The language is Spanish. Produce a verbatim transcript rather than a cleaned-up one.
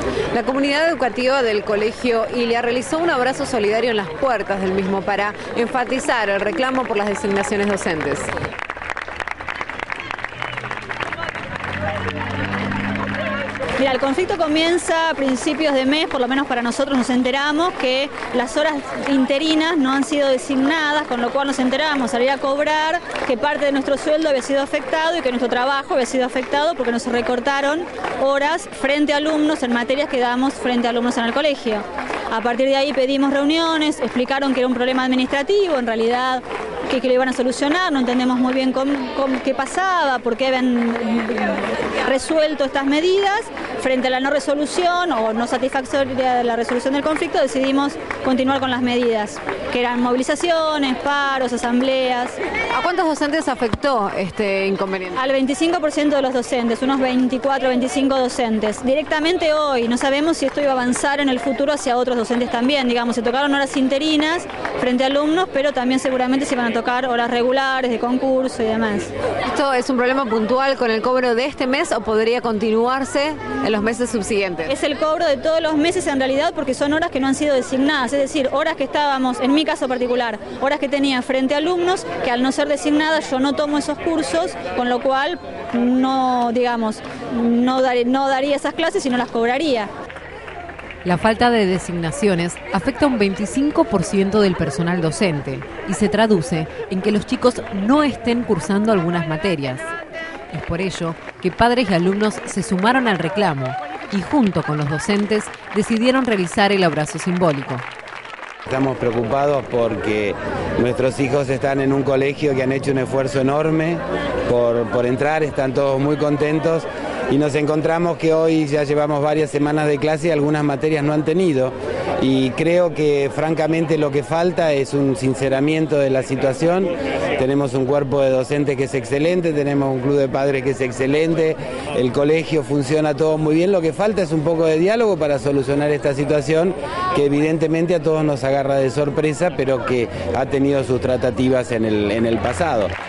La comunidad educativa del Colegio Ilia realizó un abrazo solidario en las puertas del mismo para enfatizar el reclamo por las designaciones docentes. Mira, el conflicto comienza a principios de mes, por lo menos para nosotros nos enteramos que las horas interinas no han sido designadas, con lo cual nos enteramos, salir a cobrar, que parte de nuestro sueldo había sido afectado y que nuestro trabajo había sido afectado porque nos recortaron horas frente a alumnos en materias que damos frente a alumnos en el colegio. A partir de ahí pedimos reuniones, explicaron que era un problema administrativo, en realidad que, que lo iban a solucionar, no entendemos muy bien cómo, cómo, qué pasaba, por qué habían resuelto estas medidas. Frente a la no resolución o no satisfactoria de la resolución del conflicto, decidimos continuar con las medidas, que eran movilizaciones, paros, asambleas. ¿A cuántos docentes afectó este inconveniente? Al veinticinco por ciento de los docentes, unos veinticuatro, veinticinco docentes. Directamente hoy, no sabemos si esto iba a avanzar en el futuro hacia otros docentes también. Digamos, se tocaron horas interinas frente a alumnos, pero también seguramente se van a tocar horas regulares de concurso y demás. ¿Esto es un problema puntual con el cobro de este mes o podría continuarse en los meses subsiguientes? Es el cobro de todos los meses en realidad, porque son horas que no han sido designadas, es decir, horas que estábamos, en mi caso particular, horas que tenía frente a alumnos que al no ser designadas yo no tomo esos cursos, con lo cual no, digamos, no, dar, no daría esas clases y no las cobraría. La falta de designaciones afecta a un veinticinco por ciento del personal docente y se traduce en que los chicos no estén cursando algunas materias. Es por ello que padres y alumnos se sumaron al reclamo y junto con los docentes decidieron realizar el abrazo simbólico. Estamos preocupados porque nuestros hijos están en un colegio que han hecho un esfuerzo enorme por, por entrar, están todos muy contentos y nos encontramos que hoy ya llevamos varias semanas de clase y algunas materias no han tenido. Y creo que francamente lo que falta es un sinceramiento de la situación. Tenemos un cuerpo de docentes que es excelente, tenemos un club de padres que es excelente, el colegio funciona todo muy bien, lo que falta es un poco de diálogo para solucionar esta situación que evidentemente a todos nos agarra de sorpresa, pero que ha tenido sus tratativas en el, en el pasado.